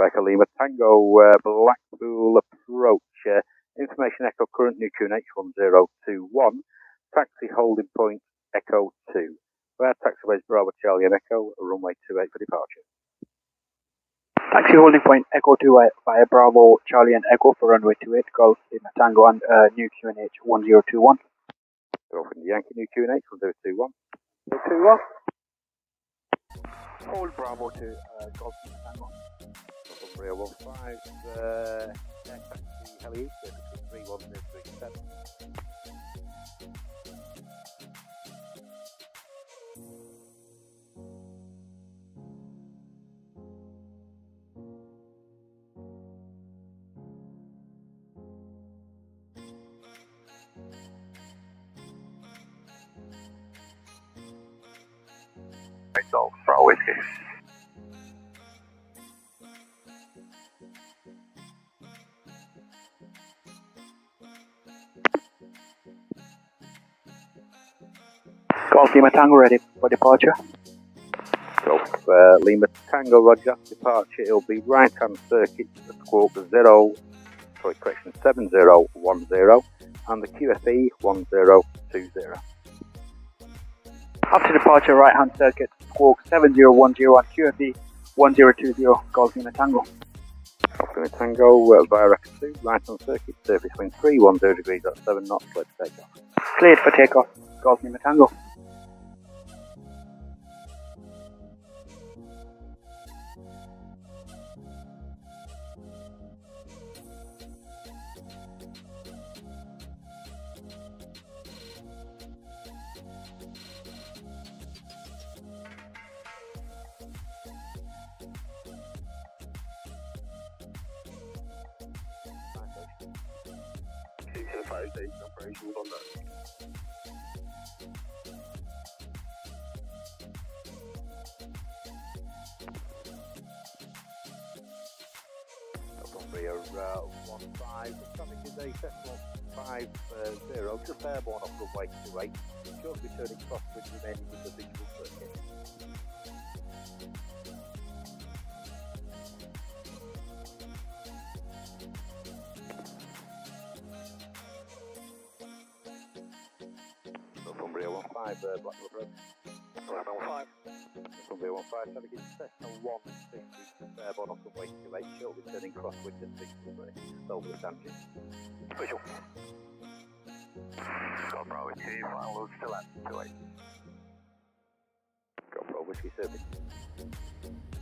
Echo Lima Tango, Blackpool approach. Information Echo current new QNH 1021. Taxi holding point Echo 2. Where taxiways Bravo Charlie and Echo, runway 28 for departure. Taxi holding point Echo 2 via Bravo Charlie and Echo for runway 28, Golf Lima Tango and new QNH 1021. Go from the Yankee new QNH 1021. 21. Hold Bravo to Golf Lima Tango. Cumbria 15, taxi heli between 31037. Golf Bravo Whiskey. Golf Lima Tango ready for departure. Golf Lima Tango, Roger. Departure, it'll be right hand circuit, the squawk 7010, and the QFE 1020. After departure, right hand circuit, squawk 7010 and QFE 1020, Golf Lima Tango. Golf Lima Tango, via Racket 2, right hand circuit, surface wind 310 degrees at 7 knots, clear to take off. Cleared for takeoff, Golf Lima Tango. Operations on that. Cumbria 15, traffic is a Cessna 50, just airborne off runway 28. Short returning crosswind remaining with the visual circuit. Cumbria 15, Blackpool Road. Level 5. Cumbria 15, traffic is Cessna 150, just airborne off runway 28. Short returning crosswind and visual circuit. Over the tangent. Visual. Got Bravo Whiskey, final load still at 28. Got Bravo Whiskey service.